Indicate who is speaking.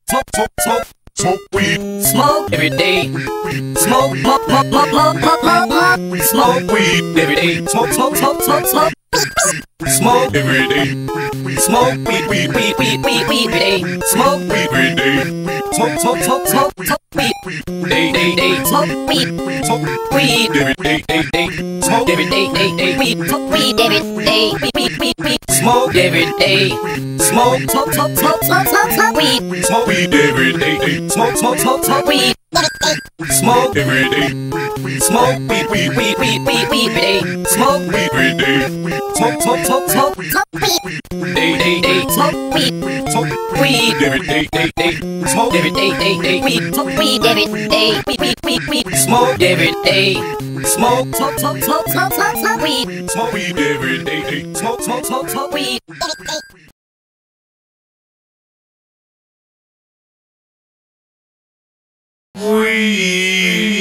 Speaker 1: Smoke weed.
Speaker 2: Smoke every day. Smoke, smoke weed every day. Smoke
Speaker 1: Every day.
Speaker 2: Smoke weed every day. Smoke
Speaker 1: Every day.
Speaker 2: weed. Day. Smoke weed
Speaker 1: Every day.
Speaker 2: Smoke every day. Weed every day. Smoke every day. Smoke weed.
Speaker 1: Smoke weed every day.
Speaker 2: Smoke weed. Smoke
Speaker 1: Every day.
Speaker 2: Smoke weed every day. Smoke
Speaker 1: Every day.
Speaker 2: day. Smoke weed
Speaker 1: Every day.
Speaker 2: Smoke every day. Weed every day. Smoke every day. Smoke weed.
Speaker 1: Smoke weed every day.
Speaker 2: Smoke weed.
Speaker 1: Weed.